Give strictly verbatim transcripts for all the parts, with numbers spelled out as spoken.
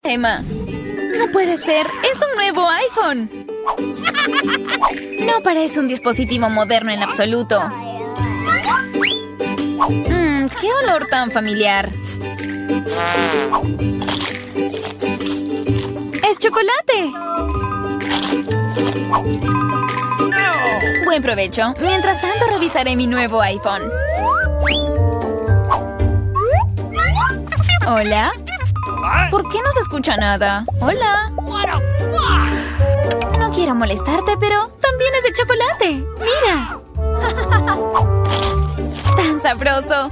Emma, no puede ser. Es un nuevo iPhone. No parece un dispositivo moderno en absoluto. Mmm, qué olor tan familiar. ¡Es chocolate! Buen provecho. Mientras tanto, revisaré mi nuevo iPhone. ¿Hola? ¿Por qué no se escucha nada? ¿Hola? No quiero molestarte, pero también es de chocolate. ¡Mira! ¡Tan sabroso!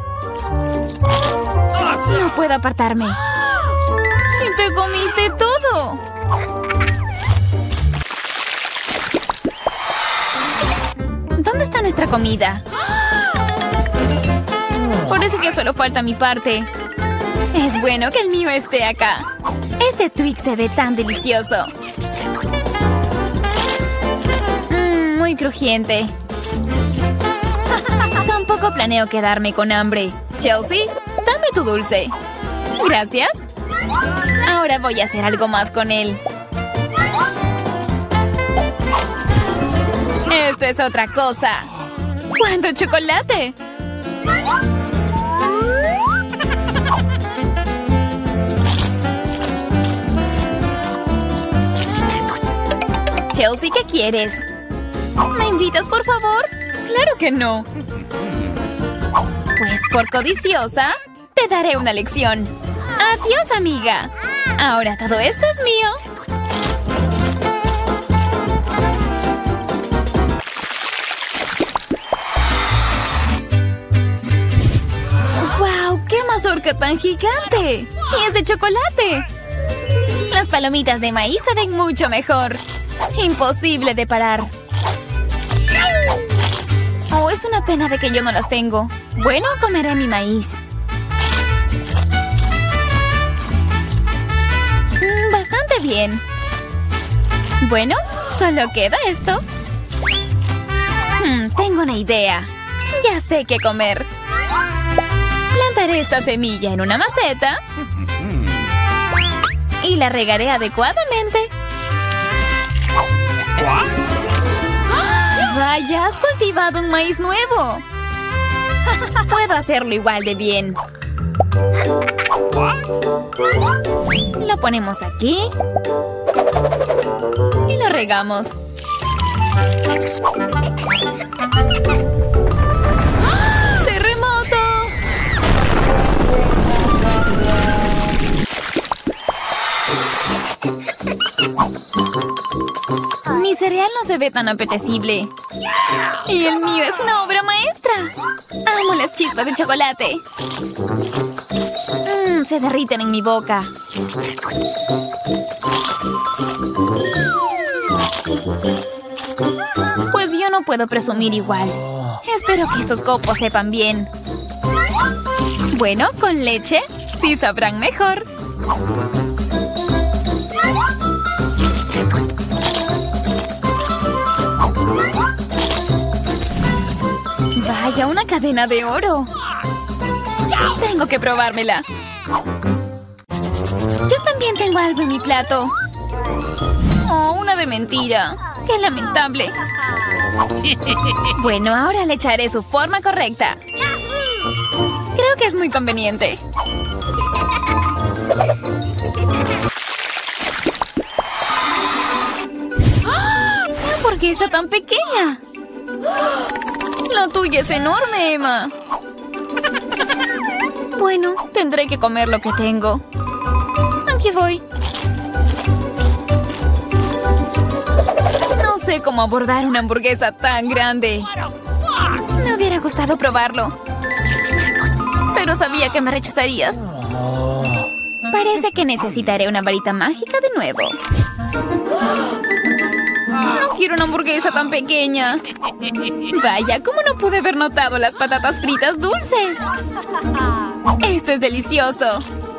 No puedo apartarme. ¡Y te comiste todo! ¿Dónde está nuestra comida? Parece que solo falta mi parte. Es bueno que el mío esté acá. Este Twix se ve tan delicioso. Mmm, muy crujiente. Tampoco planeo quedarme con hambre. Chelsea, dame tu dulce. Gracias. Ahora voy a hacer algo más con él. Esto es otra cosa. ¡Cuánto chocolate! Chelsea, ¿qué quieres? ¿Me invitas, por favor? ¡Claro que no! Pues por codiciosa, te daré una lección. ¡Adiós, amiga! Ahora todo esto es mío. ¡Guau! ¡Qué mazorca tan gigante! ¡Y es de chocolate! Las palomitas de maíz se ven mucho mejor. Imposible de parar. Oh, es una pena de que yo no las tengo. Bueno, comeré mi maíz. Mm, bastante bien. Bueno, solo queda esto. Hmm, tengo una idea. Ya sé qué comer. Plantaré esta semilla en una maceta y la regaré adecuadamente. ¡Vaya! ¡Has cultivado un maíz nuevo! Puedo hacerlo igual de bien. Lo ponemos aquí y lo regamos. ¡Terremoto! Mi cereal no se ve tan apetecible. Y el mío es una obra maestra. Amo las chispas de chocolate. Mmm, se derriten en mi boca. Pues yo no puedo presumir igual. Espero que estos copos sepan bien. Bueno, con leche sí sabrán mejor. ¡Vaya, una cadena de oro! Tengo que probármela. Yo también tengo algo en mi plato. Oh, una de mentira. ¡Qué lamentable! Bueno, ahora le echaré su forma correcta. Creo que es muy conveniente. ¡Una hamburguesa tan pequeña! La tuya es enorme, Emma. Bueno, tendré que comer lo que tengo. Aquí voy. No sé cómo abordar una hamburguesa tan grande. Me hubiera gustado probarlo. Pero sabía que me rechazarías. Parece que necesitaré una varita mágica de nuevo. No quiero una hamburguesa tan pequeña. Vaya, ¿cómo no pude haber notado las patatas fritas dulces? Esto es delicioso.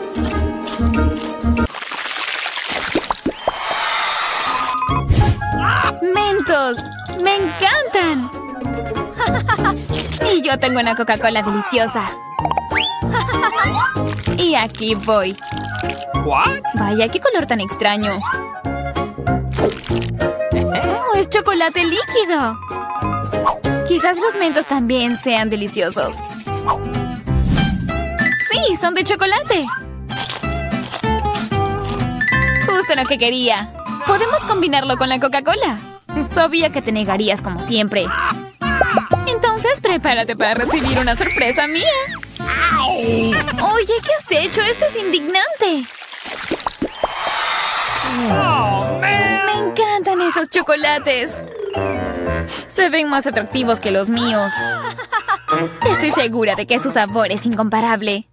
¡Mentos! ¡Me encantan! Y yo tengo una Coca-Cola deliciosa. Y aquí voy. What? Vaya, qué color tan extraño. ¡Oh, es chocolate líquido! Quizás los mentos también sean deliciosos. ¡Sí, son de chocolate! Justo lo que quería. ¿Podemos combinarlo con la Coca-Cola? Sabía que te negarías como siempre. Entonces, prepárate para recibir una sorpresa mía. Oye, ¿qué has hecho? Esto es indignante. Oh, man. Me encantan esos chocolates. Se ven más atractivos que los míos. Estoy segura de que su sabor es incomparable.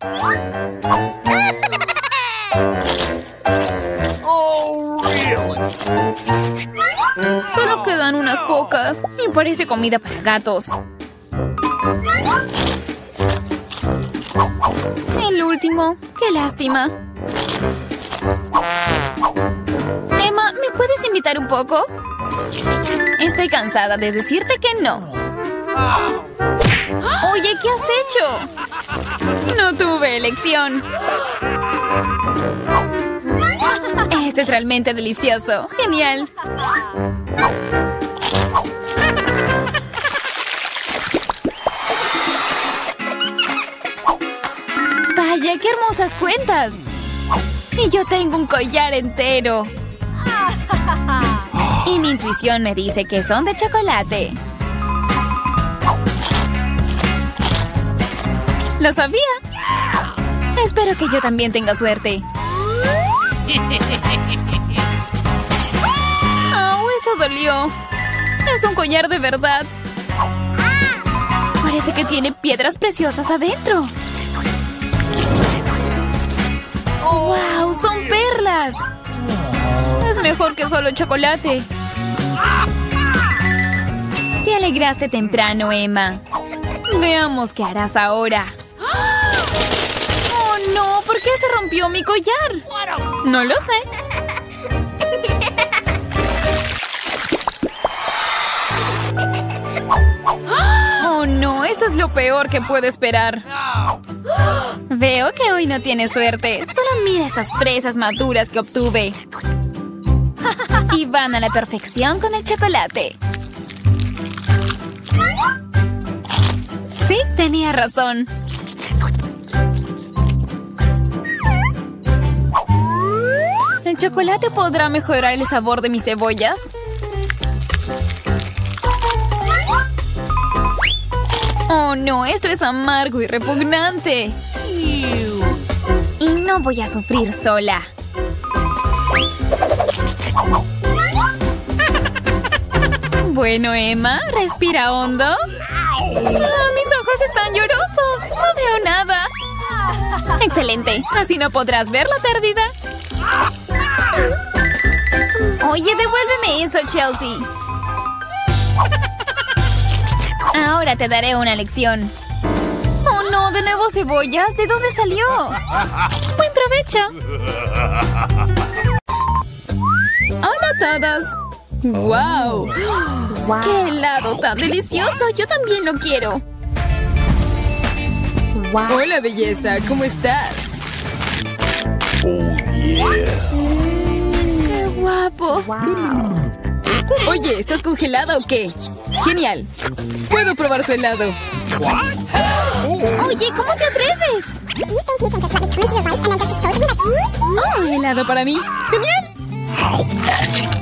Oh, really? Solo quedan unas pocas. Y parece comida para gatos. El último. ¡Qué lástima! Emma, ¿me puedes invitar un poco? Estoy cansada de decirte que no. Oye, ¿qué has hecho? No tuve elección. Esto es realmente delicioso. Genial. Vaya, qué hermosas cuentas. Y yo tengo un collar entero. Y mi intuición me dice que son de chocolate. ¿Lo sabía? Espero que yo también tenga suerte. ¡Oh, eso dolió! Es un collar de verdad. Parece que tiene piedras preciosas adentro. ¡Wow! ¡Son perlas! Es mejor que solo chocolate. Te alegraste temprano, Emma. Veamos qué harás ahora. ¡Oh, no! ¿Por qué se rompió mi collar? No lo sé. ¡Oh, no! Esto es lo peor que puedo esperar. Veo que hoy no tienes suerte. Solo mira estas fresas maduras que obtuve. Y van a la perfección con el chocolate. Sí, tenía razón. ¿El chocolate podrá mejorar el sabor de mis cebollas? Oh, no, esto es amargo y repugnante. Y no voy a sufrir sola. Bueno, Emma, respira hondo. ¡Ah, mis ojos están llorosos! No veo nada. Excelente. Así no podrás ver la pérdida. Oye, devuélveme eso, Chelsea. Ahora te daré una lección. ¡Oh, no! ¿De nuevo cebollas? ¿De dónde salió? ¡Buen provecho! ¡Hola a todos! ¡Wow! Wow. ¡Qué helado tan delicioso! ¡Yo también lo quiero! Wow. Hola, belleza. ¿Cómo estás? Oh, yeah. ¡Qué guapo! Wow. Oye, ¿estás congelada o qué? ¡Genial! ¡Puedo probar su helado! What? Oye, ¿cómo te atreves? ¡Oh, helado para mí! ¡Genial!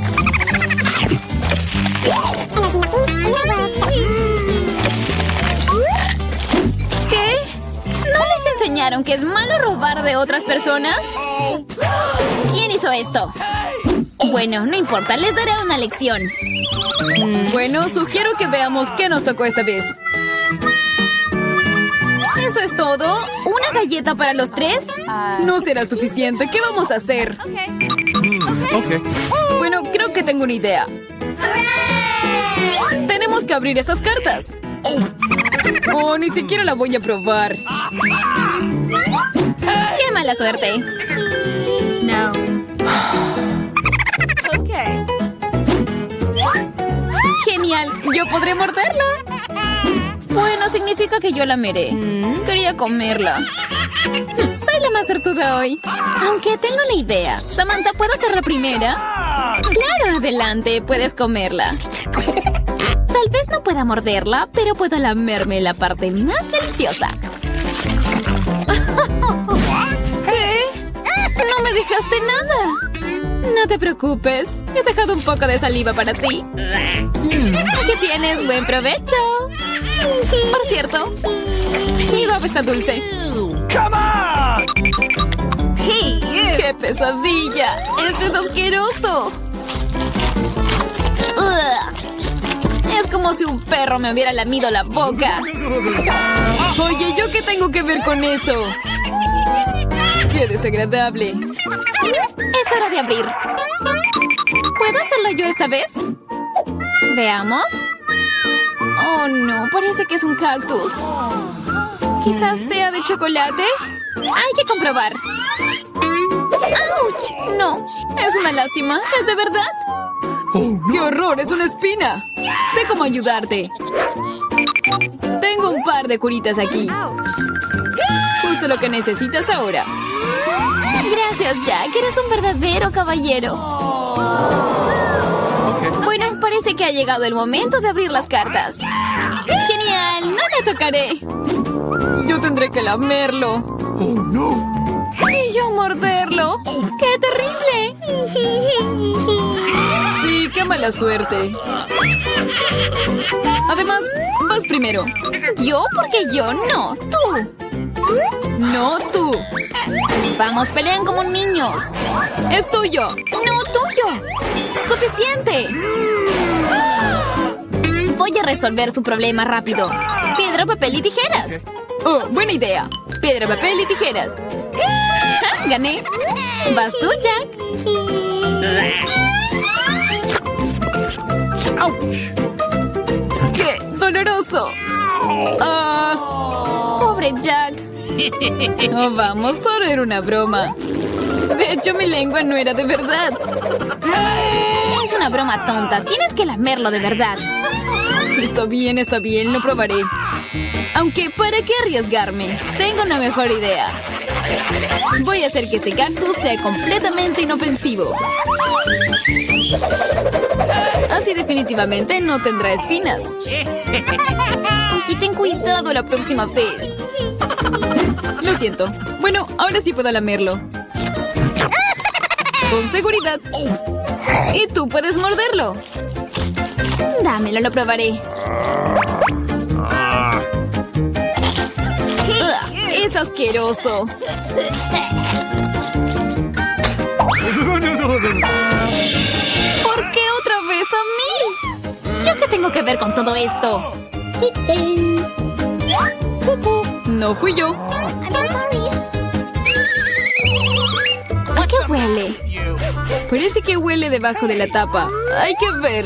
¿Qué? ¿No les enseñaron que es malo robar de otras personas? ¿Quién hizo esto? Bueno, no importa, les daré una lección. Bueno, sugiero que veamos qué nos tocó esta vez. ¿Eso es todo? ¿Una galleta para los tres? No será suficiente. ¿Qué vamos a hacer? Okay. Bueno, creo que tengo una idea. Tenemos que abrir estas cartas. Oh, ni siquiera la voy a probar. ¡Qué mala suerte! No. Okay. ¡Genial! ¡Yo podré morderla! Bueno, significa que yo la miré. Quería comerla. Soy Seré la más sortuda hoy. Aunque tengo la idea. Samantha, ¿puedo ser la primera? Claro, adelante. Puedes comerla. Tal vez no pueda morderla, pero puedo lamerme la parte más deliciosa. ¿Qué? No me dejaste nada. No te preocupes. He dejado un poco de saliva para ti. Aquí tienes. Buen provecho. Por cierto, mi baba está dulce. Come on! ¡Qué pesadilla! ¡Esto es asqueroso! Ugh. Es como si un perro me hubiera lamido la boca. Oye, ¿yo qué tengo que ver con eso? ¡Qué desagradable! Es hora de abrir. ¿Puedo hacerlo yo esta vez? Veamos. Oh, no. Parece que es un cactus. Quizás sea de chocolate. Hay que comprobar. ¡Auch! No. Es una lástima. ¿Es de verdad? Oh, ¡Qué horror! ¡Es una espina! Sé cómo ayudarte. Tengo un par de curitas aquí. Justo lo que necesitas ahora. Gracias, Jack. Eres un verdadero caballero. okay. Bueno, parece que ha llegado el momento de abrir las cartas. ¡Genial! ¡No la tocaré! Yo tendré que lamerlo. Oh, no. Y yo morderlo. ¡Qué terrible! Sí, qué mala suerte. Además, vas primero. ¿Yo? Porque yo no. ¡Tú! No, tú. Vamos, pelean como niños. Es tuyo. No, tuyo. Suficiente. Voy a resolver su problema rápido. Piedra, papel y tijeras. Oh, buena idea. Piedra, papel y tijeras. ¡Ja! Gané. Vas tú, Jack. ¡Qué doloroso! Ah, pobre Jack. Oh, vamos, solo era una broma. De hecho, mi lengua no era de verdad. Es una broma tonta. Tienes que lamerlo de verdad. Está bien, está bien, lo probaré. Aunque, ¿para qué arriesgarme? Tengo una mejor idea. Voy a hacer que este cactus sea completamente inofensivo. Así definitivamente no tendrá espinas. Aquí ten cuidado la próxima vez. Lo siento. Bueno, ahora sí puedo lamerlo. Con seguridad. Y tú puedes morderlo. Dámelo, lo probaré. Ugh, es asqueroso. ¿Por qué otra vez a mí? ¿Yo qué tengo que ver con todo esto? No fui yo. ¿A qué huele? Parece que huele debajo de la tapa. Hay que ver.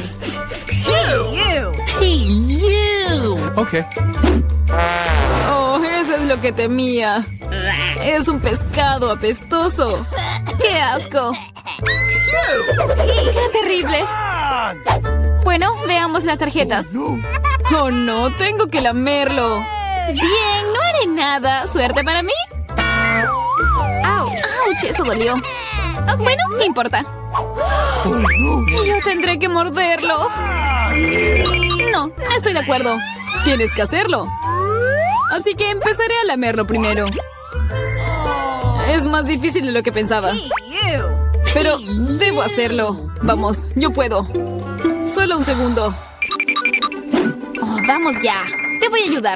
Okay. Oh, eso es lo que temía. Es un pescado apestoso. ¡Qué asco! ¡Qué terrible! Bueno, veamos las tarjetas. Oh, no, tengo que lamerlo. Bien, no haré nada. ¿Suerte para mí? ¡Auch! Eso dolió. Bueno, ¿qué importa? Yo tendré que morderlo. No, no estoy de acuerdo. Tienes que hacerlo. Así que empezaré a lamerlo primero. Es más difícil de lo que pensaba. Pero debo hacerlo. Vamos, yo puedo. Solo un segundo. Oh, vamos ya. Te voy a ayudar.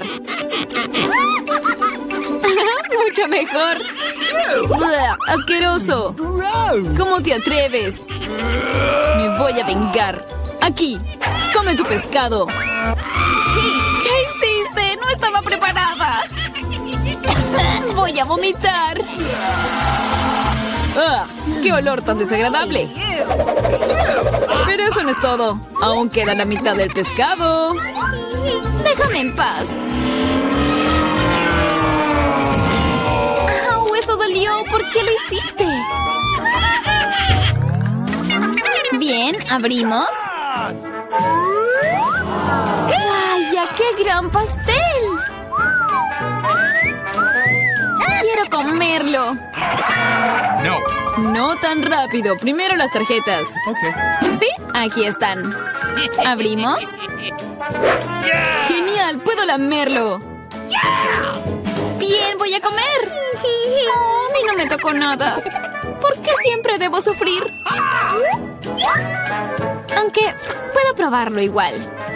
Mucho mejor. Blah, asqueroso. ¿Cómo te atreves? Me voy a vengar. Aquí. Come tu pescado. ¿Qué hiciste? No estaba preparada. Voy a vomitar. ¡Ah! ¡Qué olor tan desagradable! Pero eso no es todo. Aún queda la mitad del pescado. Déjame en paz. ¡Au! Eso dolió. ¿Por qué lo hiciste? Bien, abrimos. ¡Vaya, qué gran pastel! Quiero comer. comerlo. No. No tan rápido. Primero las tarjetas. Okay. ¿Sí? Aquí están. ¿Abrimos? Yeah. ¡Genial! ¡Puedo lamerlo! ¡Bien! ¡Voy a comer! Oh, a mí no me tocó nada. ¿Por qué siempre debo sufrir? Aunque puedo probarlo igual.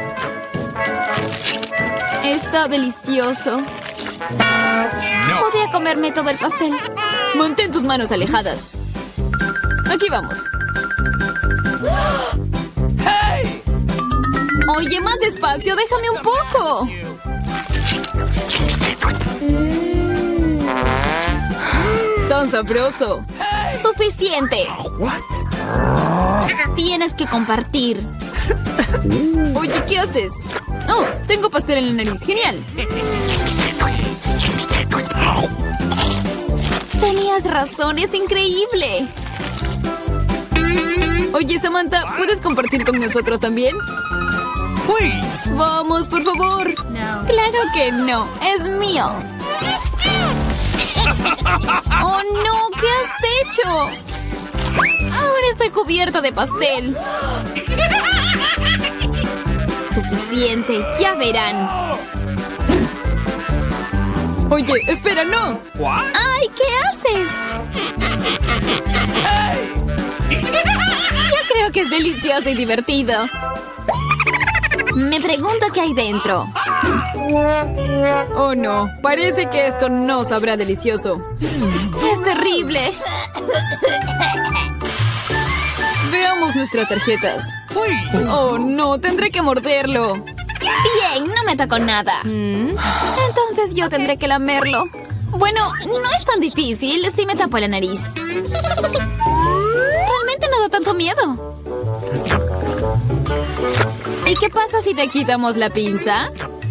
Está delicioso. No. Podría comerme todo el pastel. Mantén tus manos alejadas. Aquí vamos. Hey. Oye, más despacio, déjame un poco. Tan sabroso. Suficiente. What? Tienes que compartir. Oye, ¿qué haces? Oh, tengo pastel en la nariz. Genial. Tenías razón, es increíble. Oye, Samantha, ¿puedes compartir con nosotros también? Please. Vamos, por favor. No. Claro que no, es mío. ¡Oh, no! ¿Qué has hecho? Ahora estoy cubierta de pastel. Suficiente, ya verán. Oye, espera, no. What? ¡Ay, qué haces! Yo creo que es delicioso y divertido. Me pregunto qué hay dentro. Oh, no. Parece que esto no sabrá delicioso. Es terrible. Veamos nuestras tarjetas. Please. Oh, no. Tendré que morderlo. Bien, no me tocó nada. Entonces yo tendré que lamerlo. Bueno, no es tan difícil si me tapo la nariz. Realmente no da tanto miedo. ¿Y qué pasa si te quitamos la pinza?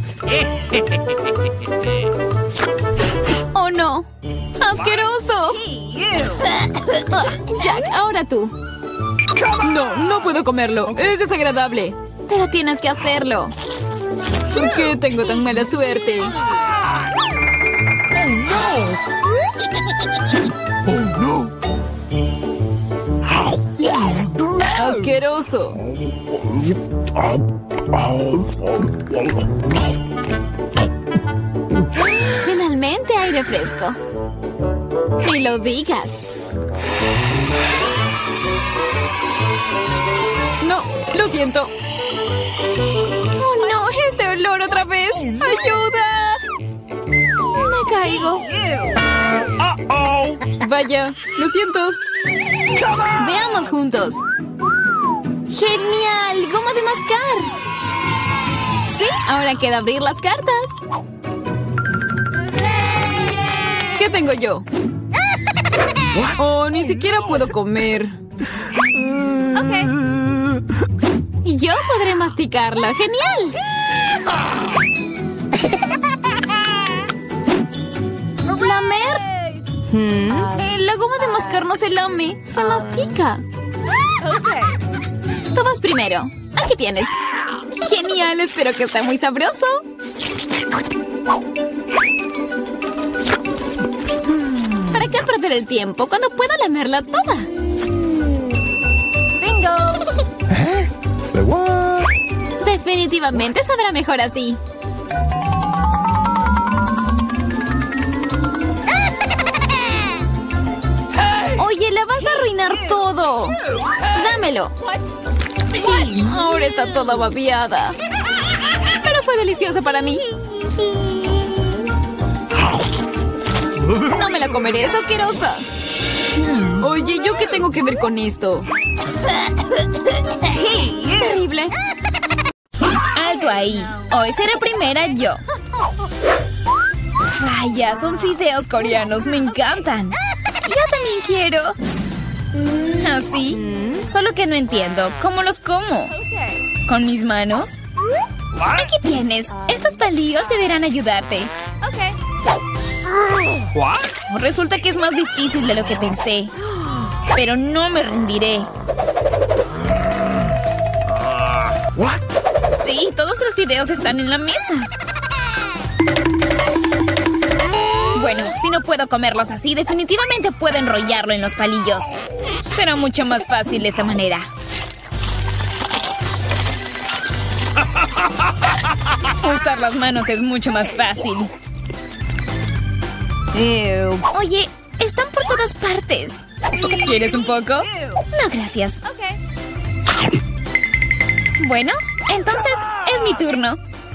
¡Oh, no! ¡Asqueroso! Ugh, Jack, ahora tú. No, no puedo comerlo. Es desagradable. Pero tienes que hacerlo. ¿Por qué tengo tan mala suerte? Oh no. ¡Asqueroso! Finalmente hay refresco. Ni lo digas. No, lo siento. ¡Oh, no! ¡Ese olor otra vez! ¡Ayuda! Me caigo. Uh-oh. Vaya, lo siento. Veamos juntos. ¡Genial! ¡Goma de mascar! Sí, ahora queda abrir las cartas. ¿Qué tengo yo? Oh, ni siquiera puedo comer. Yo podré masticarla. ¡Genial! ¿Lamer? Eh, la goma de mascar no se lame, se mastica. Tú vas primero. Aquí tienes. Genial, espero que esté muy sabroso. ¿Para qué perder el tiempo cuando puedo lamerla toda? Bingo. ¿Eh? Say what? Definitivamente sabrá mejor así. Oye, la vas a arruinar todo. Dámelo. Ahora está toda babeada. Pero fue delicioso para mí. No me la comeré, es asquerosa. Oye, ¿yo qué tengo que ver con esto? Terrible. Alto ahí. Hoy seré primera yo. Vaya, son fideos coreanos, me encantan. Yo también quiero. ¿Así? Solo que no entiendo. ¿Cómo los como? ¿Con mis manos? Aquí tienes. Estos palillos deberán ayudarte. What? Resulta que es más difícil de lo que pensé. Pero no me rendiré. What? Sí, todos los fideos están en la mesa. Bueno, si no puedo comerlos así, definitivamente puedo enrollarlo en los palillos. Será mucho más fácil de esta manera. Usar las manos es mucho más fácil. Ew. Oye, están por todas partes. ¿Quieres un poco? No, gracias. Bueno, entonces es mi turno.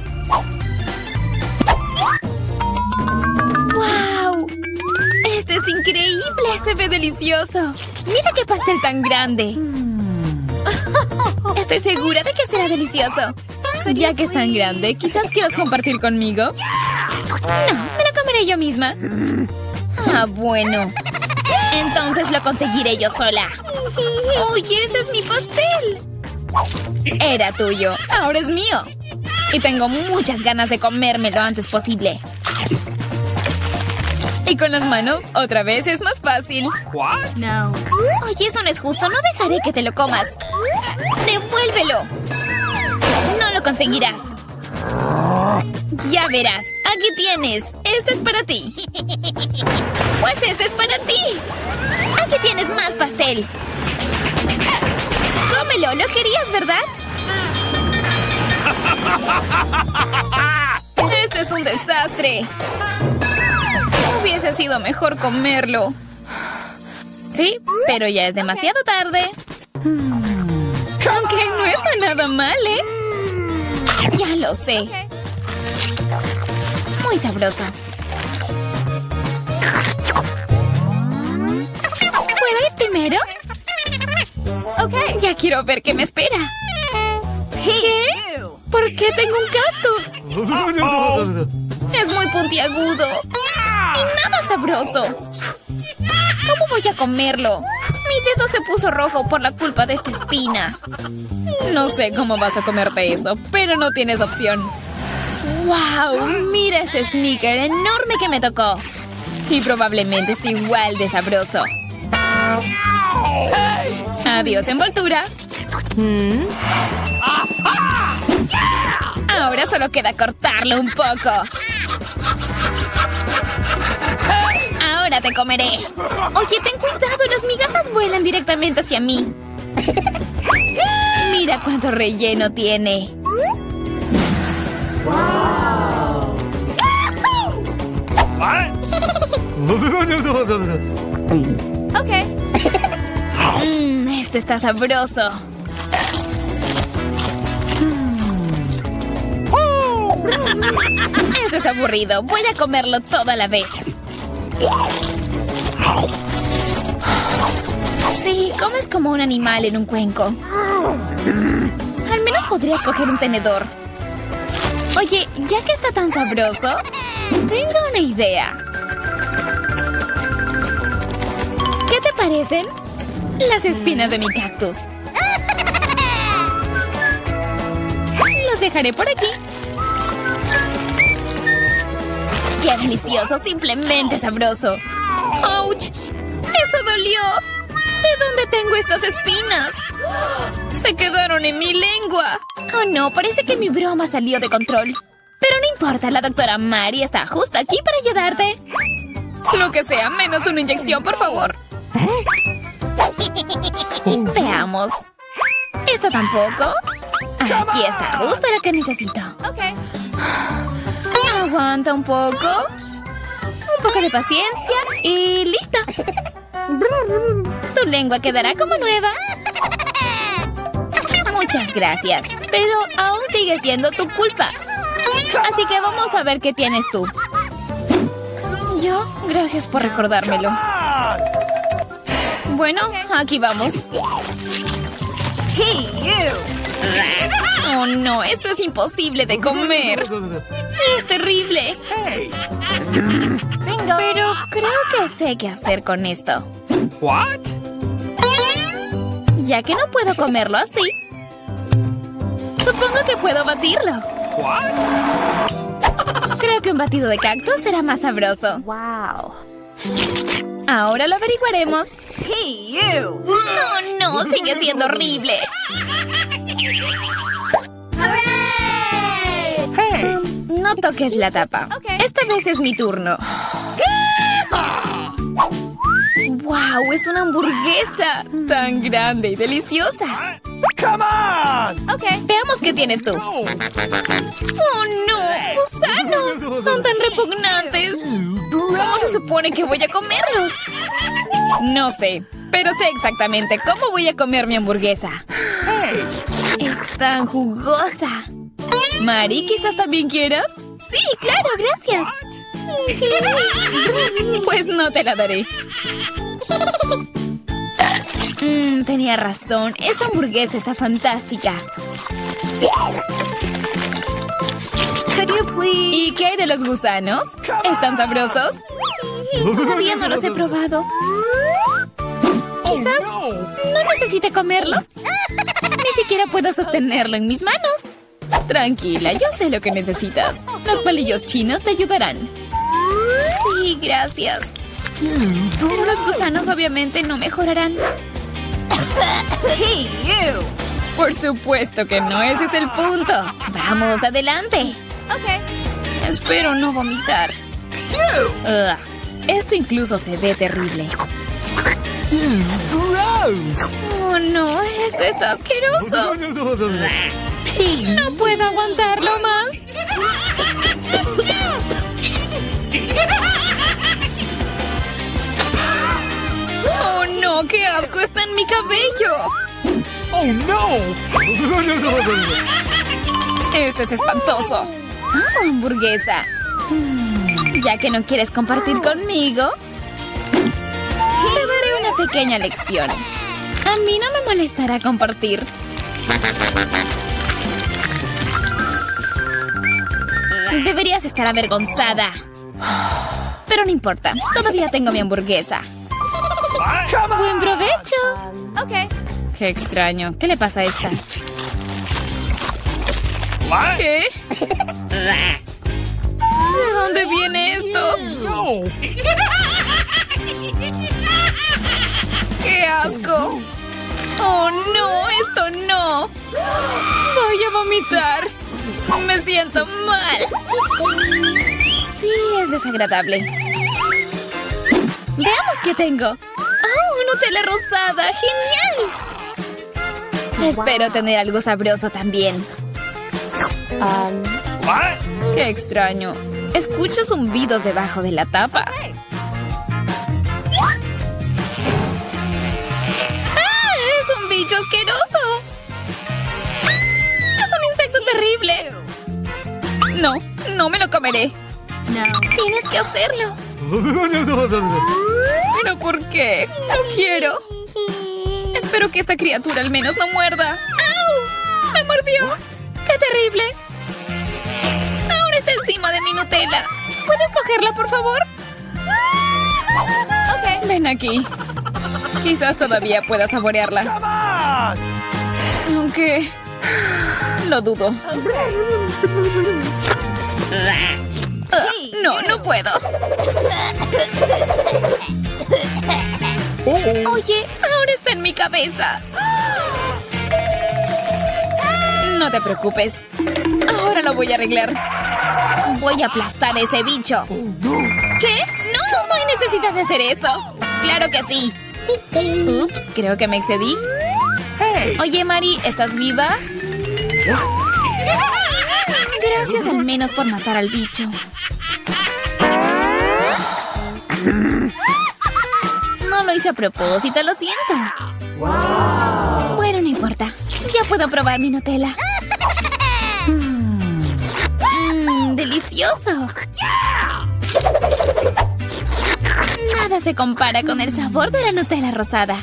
¡Wow! ¡Este es increíble! ¡Se ve delicioso! ¡Mira qué pastel tan grande! Estoy segura de que será delicioso. Ya que es tan grande, ¿quizás quieras compartir conmigo? No, me lo comeré yo misma. Ah, bueno. Entonces lo conseguiré yo sola. ¡Oye, ese es mi pastel! Era tuyo, ahora es mío. Y tengo muchas ganas de comerme lo antes posible. Y con las manos, otra vez es más fácil. No. Oye, eso no es justo. No dejaré que te lo comas. ¡Devuélvelo! No lo conseguirás. Ya verás. Aquí tienes. Esto es para ti. Pues esto es para ti. Aquí tienes más pastel. Cómelo. Lo querías, ¿verdad? Esto es un desastre. Hubiese sido mejor comerlo. Sí, pero ya es demasiado tarde. Aunque no está nada mal, ¿eh? Ya lo sé. Muy sabrosa. ¿Puedo ir primero? Ok. Ya quiero ver qué me espera. ¿Qué? ¿Por qué tengo un cactus? Es muy puntiagudo. Y nada sabroso. ¿Cómo voy a comerlo? Mi dedo se puso rojo por la culpa de esta espina. No sé cómo vas a comerte eso, pero no tienes opción. ¡Wow! Mira este sneaker enorme que me tocó. Y probablemente esté igual de sabroso. Adiós, envoltura. Ahora solo queda cortarlo un poco. Ahora te comeré. Oye, ten cuidado, las migajas vuelan directamente hacia mí. Mira cuánto relleno tiene. Ok. Mmm, este está sabroso. Eso es aburrido. Voy a comerlo toda la vez. Sí, comes como un animal en un cuenco. Al menos podrías coger un tenedor. Oye, ya que está tan sabroso, tengo una idea. ¿Qué te parecen las espinas de mi cactus? Los dejaré por aquí. ¡Qué delicioso! ¡Simplemente sabroso! ¡Ouch! ¡Eso dolió! ¿De dónde tengo estas espinas? ¡Se quedaron en mi lengua! Oh no, parece que mi broma salió de control. Pero no importa, la doctora Mari está justo aquí para ayudarte. Lo que sea, menos una inyección, por favor. Veamos. ¿Esto tampoco? Aquí está justo lo que necesito. Aguanta un poco. Un poco de paciencia y listo. Tu lengua quedará como nueva. Muchas gracias. Pero aún sigue siendo tu culpa. Así que vamos a ver qué tienes tú. Yo, gracias por recordármelo. Bueno, aquí vamos. Oh no, esto es imposible de comer. Es terrible. Pero creo que sé qué hacer con esto. What? Ya que no puedo comerlo así, supongo que puedo batirlo. What? Creo que un batido de cactus será más sabroso. Wow. Ahora lo averiguaremos. Hey, you. No, no, sigue siendo horrible. Hey! No toques la tapa. Esta vez es mi turno. ¡Wow! Es una hamburguesa tan grande y deliciosa. Come on! Okay. Veamos qué tienes tú. No. ¡Oh, no! ¡Gusanos! Son tan repugnantes. ¿Cómo se supone que voy a comerlos? No sé, pero sé exactamente cómo voy a comer mi hamburguesa. Es tan jugosa. Mari, ¿quizás también quieras? Sí, claro, gracias. Pues no te la daré. Mm, tenía razón. Esta hamburguesa está fantástica. Could you please? ¿Y qué hay de los gusanos? ¿Están sabrosos? Todavía no los he probado. Quizás no necesite comerlos. Ni siquiera puedo sostenerlo en mis manos. Tranquila, yo sé lo que necesitas. Los palillos chinos te ayudarán. Sí, gracias. Pero los gusanos obviamente no mejorarán. Hey, you. Por supuesto que no, ese es el punto. Vamos, adelante. Okay. Espero no vomitar. Ugh, esto incluso se ve terrible. Oh, no, esto está asqueroso. No puedo aguantarlo más. Oh, no, qué asco, está en mi cabello. Oh no! Esto es espantoso. Ah, hamburguesa. Mm, ya que no quieres compartir conmigo, te daré una pequeña lección. A mí no me molestará compartir. Deberías estar avergonzada. Pero no importa, todavía tengo mi hamburguesa. Come on! ¡Buen provecho! Okay. Qué extraño. ¿Qué le pasa a esta? What? ¿Qué? ¿De dónde viene esto? No! ¡Qué asco! ¡Oh, no! ¡Esto no! ¡Voy a vomitar! ¡Me siento mal! Sí, es desagradable. Veamos qué tengo. ¡Oh, Nutella rosada! ¡Genial! Espero tener algo sabroso también. What? ¡Qué extraño! Escucho zumbidos debajo de la tapa. ¡Ah! ¡Es un bicho asqueroso! ¡Es un insecto terrible! No, no me lo comeré. No. Tienes que hacerlo. ¿Pero por qué? No quiero. Espero que esta criatura al menos no muerda. ¡Au! ¡Me mordió! ¡Qué terrible! Ahora está encima de mi Nutella. ¿Puedes cogerla, por favor? Okay. Ven aquí. Quizás todavía pueda saborearla. Come on! Aunque... lo dudo. Ah, no, no puedo. Oh, Oye, ahora está en mi cabeza. No te preocupes. Ahora lo voy a arreglar. Voy a aplastar a ese bicho. ¿Qué? No, no hay necesidad de hacer eso. Claro que sí. Ups, creo que me excedí. hey! Oye, Mari, ¿estás viva? What? Gracias al menos por matar al bicho. No lo hice a propósito, lo siento. Bueno, no importa. Ya puedo probar mi Nutella. Mmm, mm, delicioso. Nada se compara con el sabor de la Nutella rosada.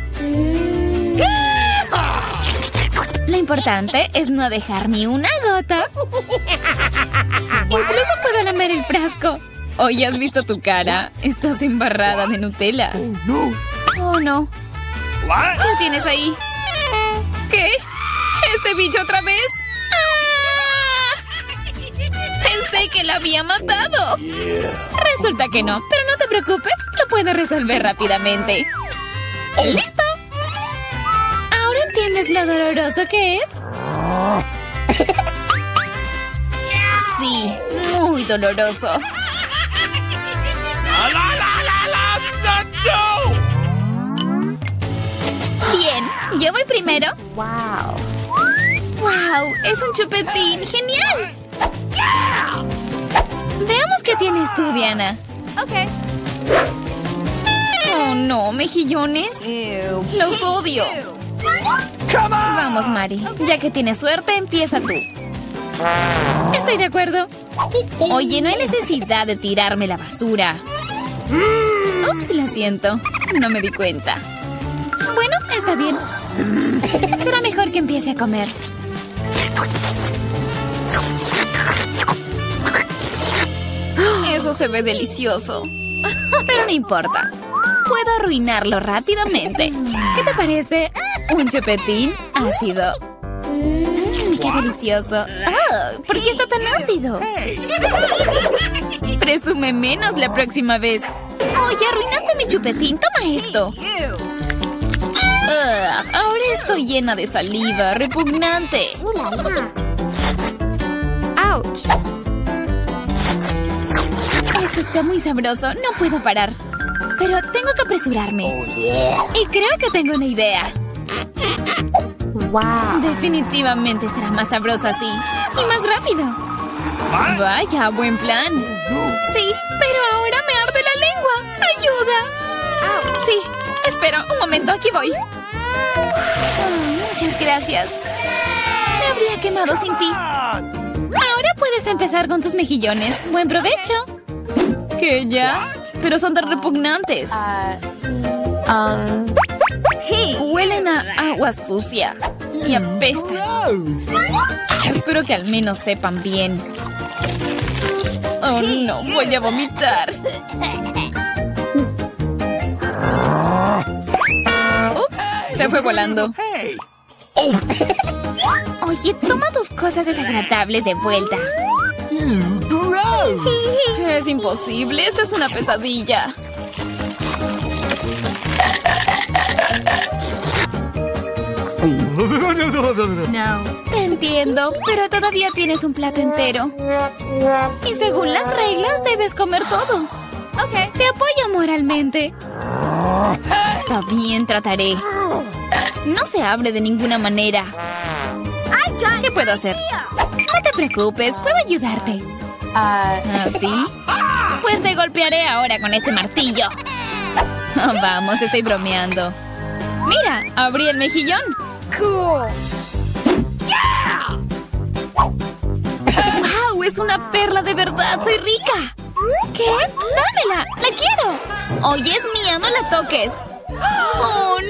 Lo importante es no dejar ni una gota. Incluso puedo lamer el frasco. Oye, ¿has visto tu cara? Estás embarrada de Nutella. Oh no! Oh, no. What? ¿Qué tienes ahí? ¿Qué? ¿Este bicho otra vez? ¡Ah! Pensé que la había matado. Resulta que no, pero no te preocupes. Lo puedo resolver rápidamente. ¡Listo! ¿Ahora entiendes lo doloroso que es? Sí, muy doloroso. La, la, la, la, la, no! Bien, yo voy primero. Wow. ¡Wow! ¡Es un chupetín! ¡Genial! Veamos qué tienes tú, Diana. Okay. Oh, no, mejillones. Ew. Los odio. Come on! Vamos, Mari. Ya que tienes suerte, empieza tú. Estoy de acuerdo. Oye, no hay necesidad de tirarme la basura. Ups, lo siento. No me di cuenta. Bueno, está bien. Será mejor que empiece a comer. Eso se ve delicioso. Pero no importa. Puedo arruinarlo rápidamente. ¿Qué te parece? Un chupetín ácido. Mmm, qué delicioso. Oh, ¿por qué está tan ácido? Hey! Presume menos la próxima vez. Oye, arruinaste mi chupetín. Toma esto. Ew. Ugh, ahora estoy llena de saliva. Repugnante. Ouch. Esto está muy sabroso. No puedo parar. Pero tengo que apresurarme. Y creo que tengo una idea. Wow. Definitivamente será más sabroso así. Y más rápido. What? Vaya, buen plan. Sí, pero ahora me arde la lengua. ¡Ayuda! Sí, espera, un momento, aquí voy. Oh, muchas gracias. Me habría quemado sin ti. Ahora puedes empezar con tus mejillones. ¡Buen provecho! ¿Qué ya? Pero son tan repugnantes. Uh, um. Hey. Huelen a agua sucia. Y apestan. Gross! Espero que al menos sepan bien. Oh, no, voy a vomitar. Ups, se fue volando. Hey! Oye, toma tus cosas desagradables de vuelta. Ew, gross! Es imposible, esto es una pesadilla. No. Te entiendo, pero todavía tienes un plato entero. Y según las reglas, debes comer todo. Okay. Te apoyo moralmente. Está bien, trataré. No se abre de ninguna manera. ¿Qué puedo hacer? No te preocupes, puedo ayudarte. Uh. ¿Ah, sí? Pues te golpearé ahora con este martillo. Oh, vamos, estoy bromeando. Mira, abrí el mejillón. Cool. ¡Wow! Es una perla de verdad. ¡Soy rica! ¿Qué? ¡Dámela! ¡La quiero! Oye, es mía, no la toques. ¡Oh,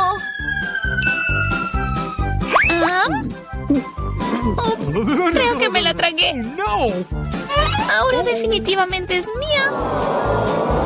no! ¿Ah? Ups, creo que me la tragué. No! Ahora definitivamente es mía.